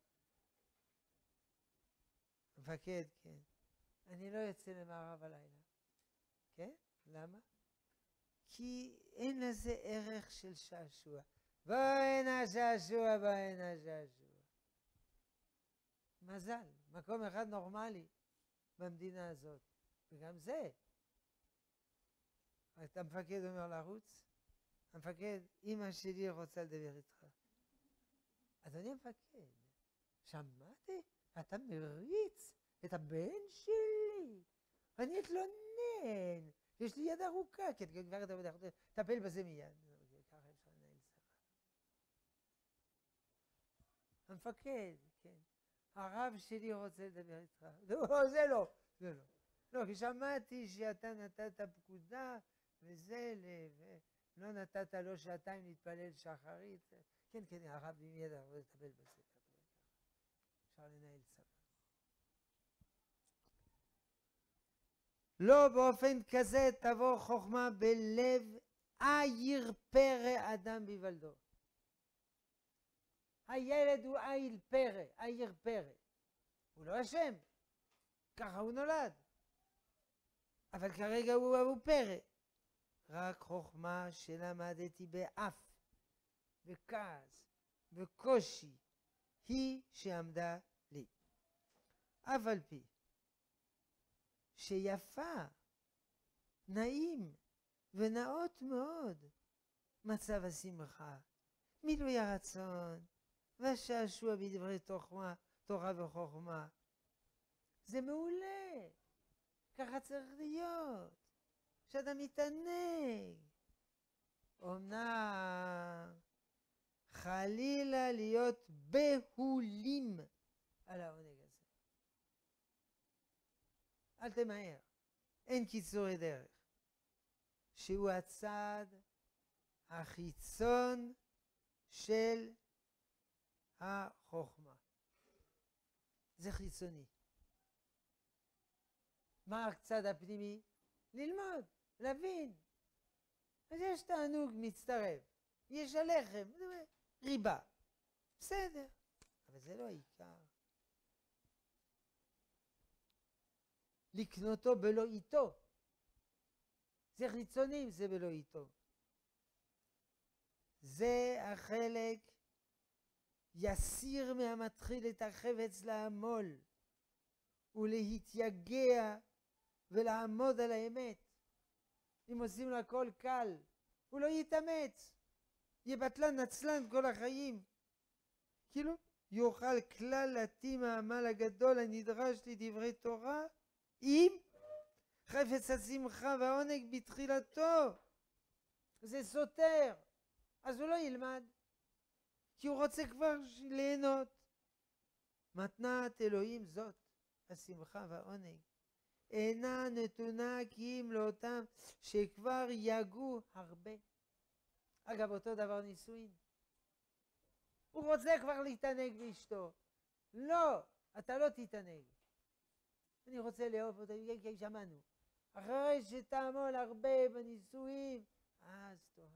המפקד, כן. אני לא יוצא למערב הלילה. כן? למה? כי אין לזה ערך של שעשוע. בוא הנה שעשוע, בוא הנה שעשוע. מזל, מקום אחד נורמלי במדינה הזאת. וגם זה. אתה המפקד אומר לרוץ, המפקד, אמא שלי רוצה לדבר איתך. אדוני המפקד, שמעתי? אתה מריץ את הבן שלי? אני אתלונן. יש לי יד ארוכה, כן, כבר אתה יודע, תטפל בזה מיד. ככה אפשר לנהל צבא. המפקד, כן. הרב שלי רוצה לדבר איתך. לא, זה לא. זה לא. לא, כי שמעתי שאתה נתת פקודה, וזה, לא נתת לו 2 להתפלל שחרית. כן, כן, הרב מיד רוצה לטפל בזה. אפשר לנהל צבא. לא באופן כזה תבוא חוכמה בלב עיר פרא אדם ביוולדו. הילד הוא עיר פרא, עיר פרא. הוא לא אשם, ככה הוא נולד. אבל כרגע הוא פרא. רק חוכמה שלמדתי באף, בכעס, בקושי, היא שעמדה לי. אף על פי שיפה, נעים ונאות מאוד מצב השמחה, מילוי הרצון והשעשוע בדברי תורה וחוכמה. זה מעולה. ככה צריך להיות, שאדם מתענג. אומנם חלילה להיות בהולים על העונג הזה. אל תמהר, אין קיצורי דרך, שהוא הצד החיצון של החוכמה. זה חיצוני. מה הצד הפנימי? ללמוד, להבין. אז יש תענוג מצטרף, יש הלחם, ריבה. בסדר, אבל זה לא העיקר. לקנותו בלא איתו. זה חיצוני, זה בלא איתו. זה החלק יסיר מהמתחיל את החפץ לעמול ולהתייגע ולעמוד על האמת. אם עושים לו הכל קל, הוא לא יתאמץ, יהיה בטלן נצלן כל החיים. כאילו יוכל כלל להתאים העמל הגדול הנדרש לדברי תורה עם חפץ השמחה והעונג בתחילתו. זה סותר, אז הוא לא ילמד, כי הוא רוצה כבר ליהנות. מתנת אלוהים זאת, השמחה והעונג, אינה נתונה כי אם לאותם שכבר יגעו הרבה. אגב, אותו דבר נישואין. הוא רוצה כבר להתענג באשתו. לא, אתה לא תתענג. אני רוצה לאהוב אותה, כי שמענו. אחרי שתעמול הרבה בנישואין, אז תאהב.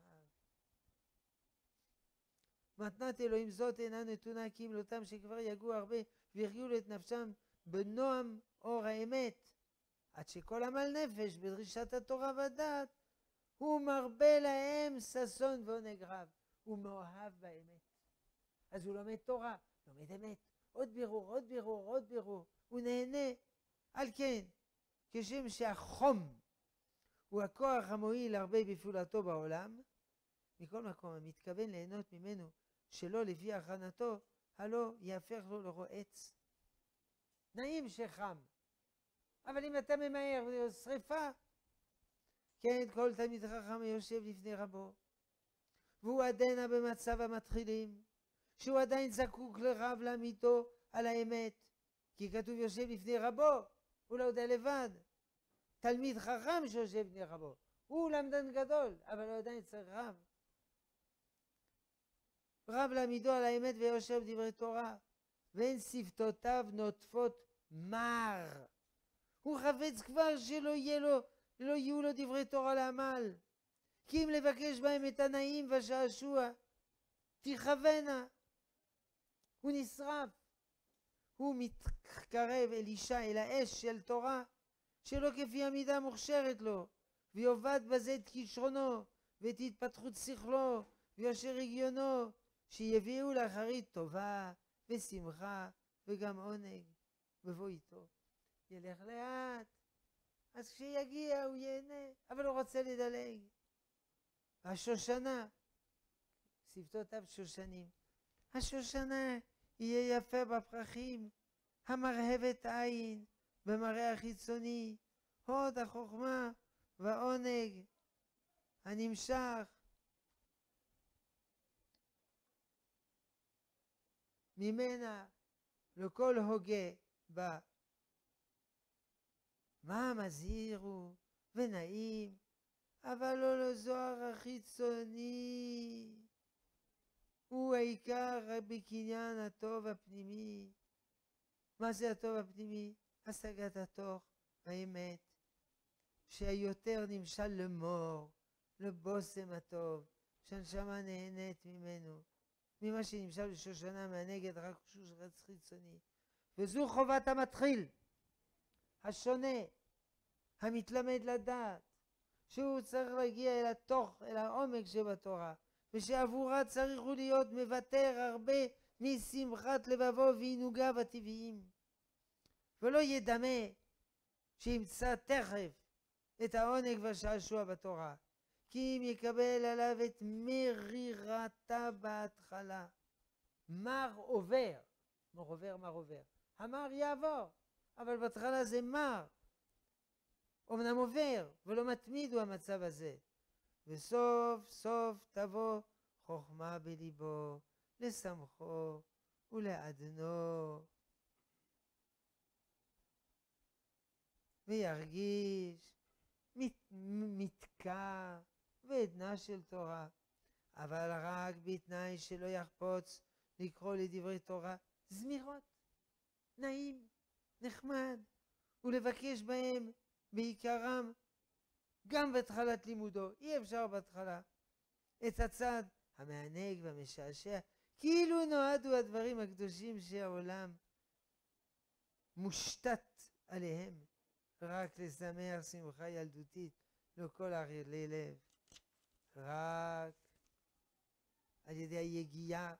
מתנת אלוהים זאת אינה נתונה כי אם לאותם שכבר יגעו הרבה והרגיעו את נפשם בנועם אור האמת, עד שכל עמל נפש בדרישת התורה והדעת הוא מרבה להם ששון ועונג רב. הוא מאוהב באמת. אז הוא לומד תורה, לומד אמת, עוד בירור, עוד בירור, עוד בירור. הוא נהנה. על כן, כשם שהחום הוא הכוח המועיל הרבה בפעולתו בעולם, מכל מקום המתכוון ליהנות ממנו שלא לפי הכנתו, הלא יהפך לו לרועץ. נעים שחם, אבל אם אתה ממהר שריפה, כן, כל תלמיד חכם יושב לפני רבו, והוא עדנה במצב המתחילים, שהוא עדיין זקוק לרב להעמידו על האמת, כי כתוב יושב לפני רבו, הוא לא יודע לבד. תלמיד חכם שיושב לפני רבו, הוא למדן גדול, אבל הוא עדיין צריך רב. רב להעמידו על האמת ויושב דברי תורה, ואין שפתותיו נוטפות מר. הוא חפץ כבר שלא יהיו לו דברי תורה לעמל, כי אם לבקש בהם את הנעים והשעשוע, תכוונה. הוא נשרף. הוא מתקרב אל אישה, אל האש של תורה, שלא כפי המידה מוכשרת לו, ויובד בזה את כישרונו, ואת התפתחות שכלו, ויושר רגיונו, שיביאו לאחרית טובה ושמחה וגם עונג. ובוא איתו. ילך לאט, אז כשיגיע הוא ייהנה, אבל הוא רוצה לדלג. השושנה, שפתותיו שושנים. השושנה יהיה יפה בפרחים, המרהבת עין, במראה החיצוני, הוד החוכמה והעונג הנמשך. ממנה לכל הוגה בה. מה מזהיר הוא ונעים, אבל לא לזוהר החיצוני. הוא העיקר בקניין הטוב הפנימי. מה זה הטוב הפנימי? השגת התוך האמת, שהיותר נמשל למור, לבוסם הטוב, שהנשמה נהנית ממנו, ממה שנמשל לשושנה מהנגד רק שושרץ חיצוני. וזו חובת המתחיל, השונה, המתלמד לדעת, שהוא צריך להגיע אל התוך, אל העומק שבתורה, ושעבורה צריך הוא להיות מוותר הרבה משמחת לבבו ועינוגיו הטבעיים, ולא ידמה שימצא תכף את העונג והשעשוע בתורה, כי אם יקבל עליו את מרירתה בהתחלה. מר עובר, מר עובר, המר יעבור, אבל בהתחלה זה מר. אמנם עובר ולא מתמיד הוא המצב הזה. וסוף סוף תבוא חוכמה בליבו, לשמחו ולעדנו. וירגיש מתקע ועדנה של תורה, אבל רק בתנאי שלא יחפוץ לקרוא לדברי תורה זמירות, נעים, נחמד, ולבקש בהם בעיקרם גם בהתחלת לימודו. אי אפשר בהתחלה את הצד המענג והמשעשע, כאילו נועדו הדברים הקדושים שהעולם מושתת עליהם, רק לשמח שמחה ילדותית, לא כל ערלי לב. רק על ידי היגיעה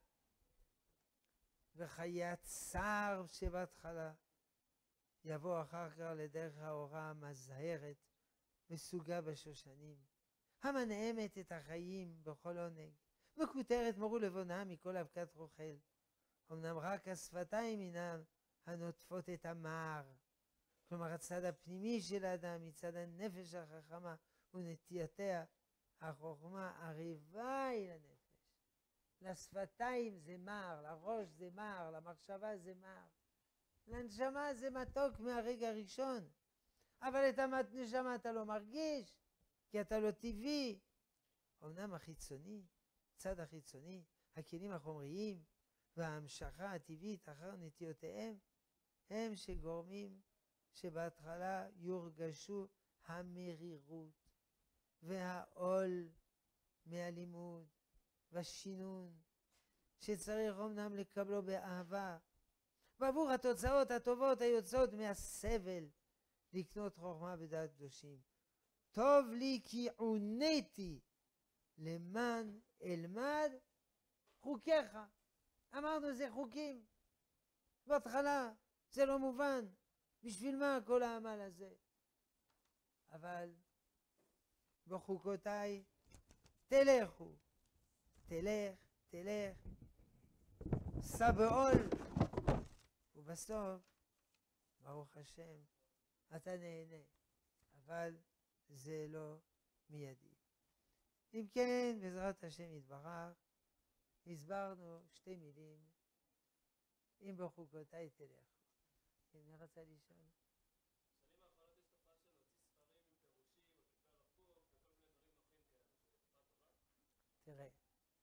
וחיי הצער שבהתחלה יבוא אחר כך לדרך האורה המזהרת וסוגה בשושנים, המנעמת את החיים בכל עונג, וכותרת מורו לבונה מכל אבקת רוכל. אמנם רק השפתיים הינם הנוטפות את המר, כלומר הצד הפנימי של האדם מצד הנפש החכמה ונטייתיה, החוכמה ערבה היא לנפש. לשפתיים זה מר, לראש זה מר, למחשבה זה מר, לנשמה זה מתוק מהרגע הראשון, אבל את הנשמה אתה לא מרגיש, כי אתה לא טבעי. אמנם החיצוני, צד החיצוני, הכלים החומריים וההמשכה הטבעית אחר נטיותיהם, הם שגורמים שבהתחלה יורגשו המרירות והעול מהלימוד והשינון, שצריך אמנם לקבלו באהבה, ועבור התוצאות הטובות היוצאות מהסבל לקנות חוכמה בדעת קדושים. טוב לי כי עוניתי למען אלמד חוקיך. אמרנו זה חוקים, בהתחלה זה לא מובן, בשביל מה כל העמל הזה? אבל בחוקותיי תלכו, תלך, שא בעול, ובסוף ברוך השם אתה נהנה, אבל זה לא מיידי. אם כן, בעזרת השם יתברך, הסברנו שתי מילים, אם בחוקותיי תלכו. מי רצה לשאול? בשנים האחרונות יש תופעה של להוציא ספרים עם פירושים, או כיכר הפוך, וכל מיני דברים נוחים כאלה. זה תופעה טובה? תראה,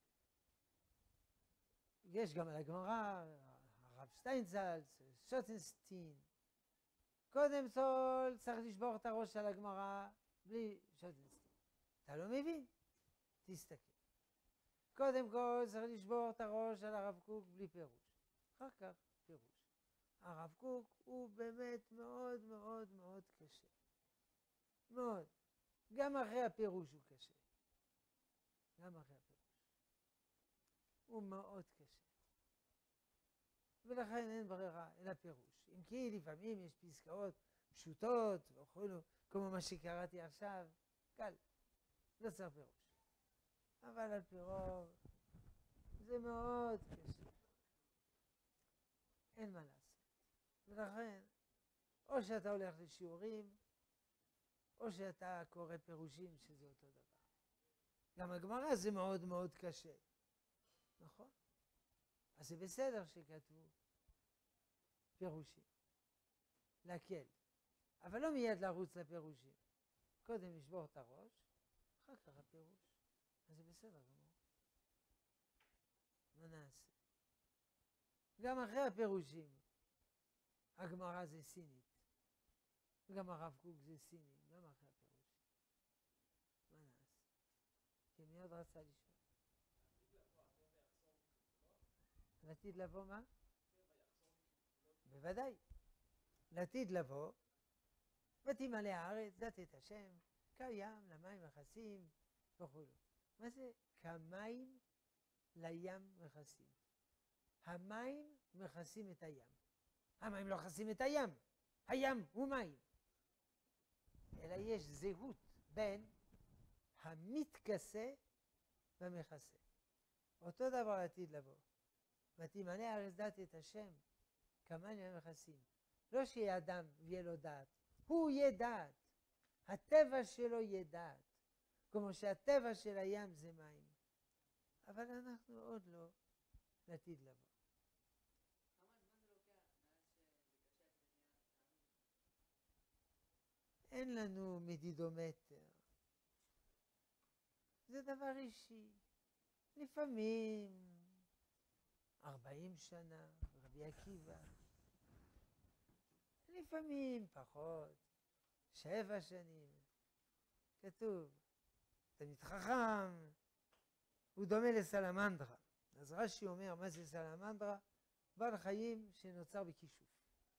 יש גם על הגמרא, הרב שטיינזלץ, שוטנשטיין. קודם כל צריך לשבור את הראש על הגמרא בלי שוטנשטיין. אתה לא מבין? תסתכל. קודם כל צריך לשבור את הראש על הרב קוק בלי פירוש. אחר כך פירוש. הרב קוק הוא באמת מאוד מאוד מאוד קשה. מאוד. גם אחרי הפירוש הוא קשה. גם אחרי הפירוש. הוא מאוד קשה. ולכן אין ברירה אלא פירוש. אם כי לפעמים יש פסקאות פשוטות וכולו, כמו מה שקראתי עכשיו, קל. לא צריך פירוש. אבל על פי רוב זה מאוד קשה. אין מה לעשות. ולכן, או שאתה הולך לשיעורים, או שאתה קורא פירושים, שזה אותו דבר. גם הגמרא זה מאוד מאוד קשה. נכון? אז זה בסדר שכתבו פירושים. להקל. אבל לא מיד לרוץ לפירושים. קודם לשבור את הראש, אחר כך הפירוש. אז זה בסדר גמור. מה נעשה? גם אחרי הפירושים, הגמרא זה סינית. וגם הרב קוק זה סיני, גם אחרי הפירושים. מה נעשה? כי מי עוד רצה לשאול? לעתיד לבוא מה? בוודאי. לעתיד לבוא, ותמלא הארץ, דת את השם, כים למים מכסים וכו'. מה זה? כמים לים מכסים. המים מכסים את הים. המים לא מכסים את הים. הים הוא מים. אלא יש זהות בין המתכסה והמכסה. אותו דבר עתיד לבוא. ותמלא הארץ דת את השם, כמים לים מכסים. לא שיהיה אדם ויהיה לו דעת. הוא יהיה דעת. הטבע שלו יהיה דעת, כמו שהטבע של הים זה מים. אבל אנחנו עוד לא לעתיד לבוא. אין לנו מדידומטר. זה דבר אישי. לפעמים 40 שנה, רבי עקיבא. לפעמים פחות, 7 שנים. כתוב, תלמיד חכם, הוא דומה לסלמנדרה. אז רש"י אומר, מה זה סלמנדרה? בעל חיים שנוצר בכישוף.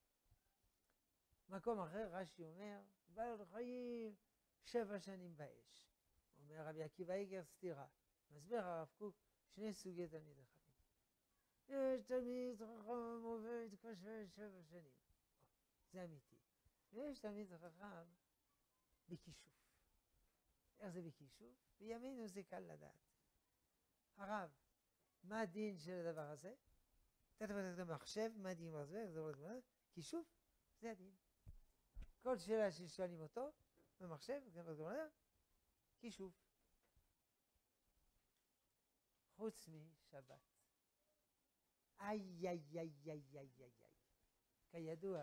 מקום אחר רש"י אומר, בעל חיים 7 שנים באש. אומר רבי עקיבא איגר סתירה. מסביר הרב קוק 2 סוגי תלמידי חכמים. יש תלמיד חכם עובד כבר 7 שנים. זה אמיתי. ויש תלמיד חכם בכישוף. איך זה בכישוף? בימינו זה קל לדעת. הרב, מה הדין של הדבר הזה? תכף את המחשב, מה הדין הזה? כישוף, זה הדין. כל שאלה ששואלים אותו, במחשב, כישוף. חוץ משבת. איי, איי, איי, איי, איי, איי. כידוע,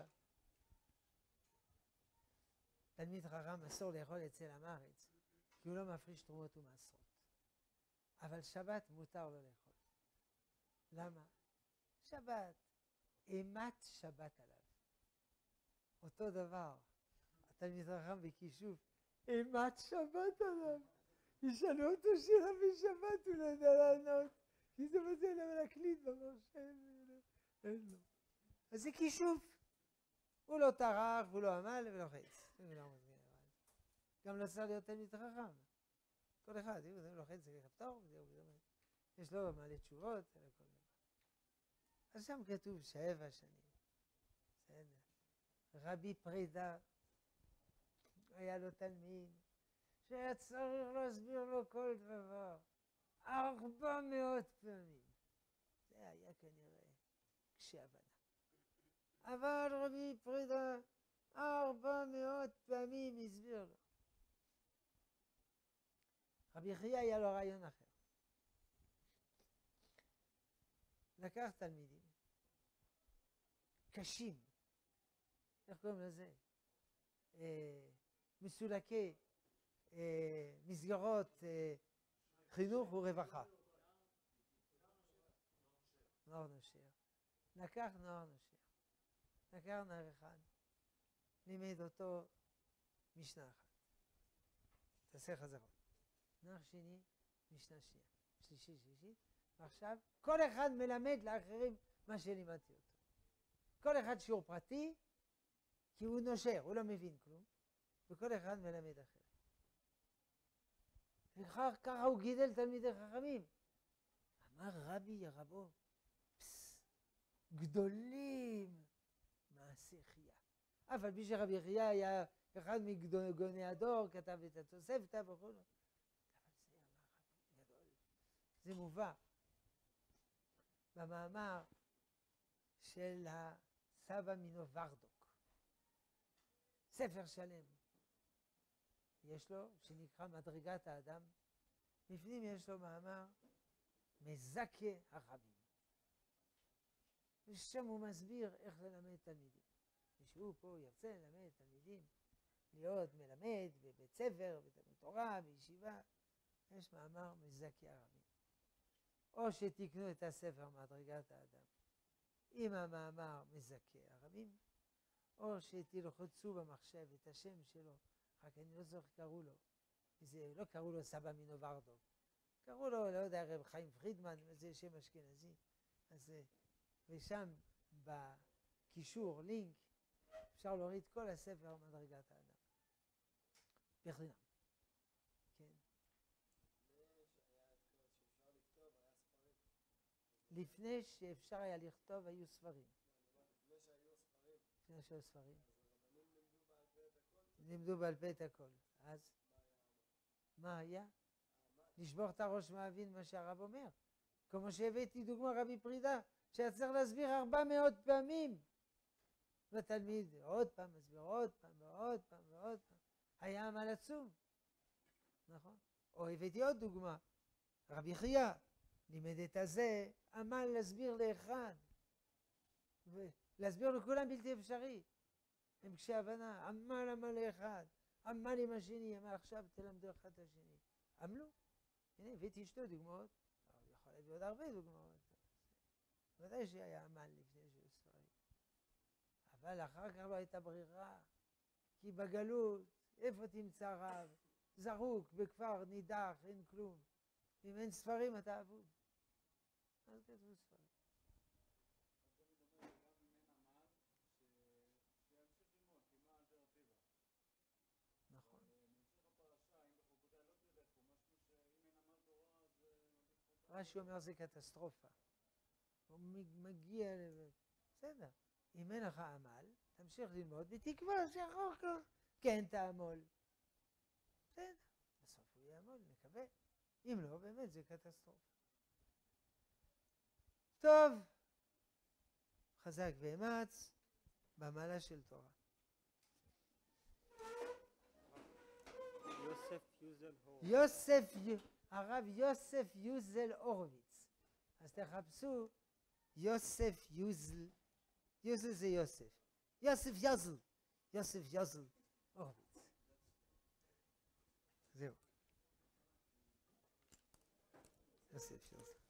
תלמיד חכם אסור לאכול אצל המארץ, כי הוא לא מפריש תרומות ומעשרות. אבל שבת מותר לו לאכול. למה? שבת, אימת שבת עליו. אותו דבר, התלמיד חכם בכישוף, אימת שבת עליו. ישאלו אותו שירה בשבת, הוא לא יודע לענות, כי זה מזה למה להקליט במחשב, אין לו. אז זה כישוף. הוא לא טרח, הוא לא עמל ולא חץ. גם לא צריך להיות תלמיד חכם. כל אחד, הוא לוחץ זה כפתור, יש לו מעלה תשובות, כל דבר. אז שם כתוב 7 שנים. בסדר. רבי פרידה, היה לו תלמיד, שהיה צריך להסביר לו כל דבר. 400 פעמים. זה היה כנראה קשה הבנה. אבל רבי פרידה 400 פעמים הסביר לו. רבי חייא היה לו רעיון אחר. לקח תלמידים קשים, איך קוראים לזה? מסולקי מסגרות חינוך ורווחה. נוער נושר. לקח נוער נושר. לקח נער אחד. לימד אותו משנה אחת. תעשה חזרות. נער שני, משנה שנייה. שלישית. ועכשיו, כל אחד מלמד לאחרים מה שלימדתי אותו. כל אחד שיעור פרטי, כי הוא נושר, הוא לא מבין כלום, וכל אחד מלמד אחר. וככה הוא גידל תלמידי חכמים. אמר רבי רבו, גדולים מעשה חייה. אבל מי שרבי חייה היה אחד מגאוני הדור, כתב את התוספתא וכו'. אבל זה אמר רבי גדול. זה מובא במאמר של הסבא מנוברדוק. ספר שלם. יש לו, שנקרא מדרגת האדם. בפנים יש לו מאמר מזכה הרבים. ושם הוא מסביר איך ללמד תלמידים. ושהוא פה ירצה ללמד תלמידים, להיות מלמד בבית ספר, בתלמוד תורה, בישיבה, יש מאמר מזכה הרבים. או שתקנו את הספר מדרגת האדם עם המאמר מזכה הרבים, או שתלחצו במחשב את השם שלו, רק אני לא זוכר קראו לו, זה לא קראו לו סבא מנוברדוק, קראו לו, לא יודע, רב חיים פרידמן, זה שם אשכנזי, אז ושם בקישור, לינק, אפשר להוריד כל הספר מדרגת האדם. בחינם. כן. לפני שאפשר היה לכתוב, היו ספרים. לפני שהיו ספרים. לימדו בעל פה את הכל. אז? מה היה? לשבור את הראש להבין מה שהרב אומר. כמו שהבאתי דוגמה רבי פרידה, שהיה צריך להסביר 400 פעמים. והתלמיד עוד פעם מסביר, עוד פעם ועוד פעם ועוד פעם. היה עמל עצום, נכון? או הבאתי עוד דוגמה, רבי חייא לימד את הזה, עמל להסביר לאחד, ולהסביר לכולם בלתי אפשרי, הם קשי הבנה, עמל לאחד, עמל עם השני, עמל עכשיו תלמדו אחד את השני, עמלו, הנה הבאתי שתי דוגמאות, יכול להביא עוד הרבה דוגמאות, ודאי שהיה עמל לפני שהיו ספרים, אבל אחר כך לא הייתה ברירה, כי בגלות, איפה תמצא רב? זרוק, בכפר, נידח, אין כלום. אם אין ספרים אתה אבוד. אז כתבו ספרים. נכון. רש"י אומר זה קטסטרופה. הוא מגיע בסדר. אם אין לך עמל, תמשיך ללמוד, בתקווה שאחר כך כן תעמול. בסדר, בסוף הוא יעמול, נקווה. אם לא, באמת זה קטסטרופה. טוב, חזק ואמץ במעלה של תורה. הרב יוסף יוזל הורוביץ. אז תחפשו יוסף יוזל, יוזל זה יוסף. יוסף יוזל הורוביץ. זהו. יוסף יוזל.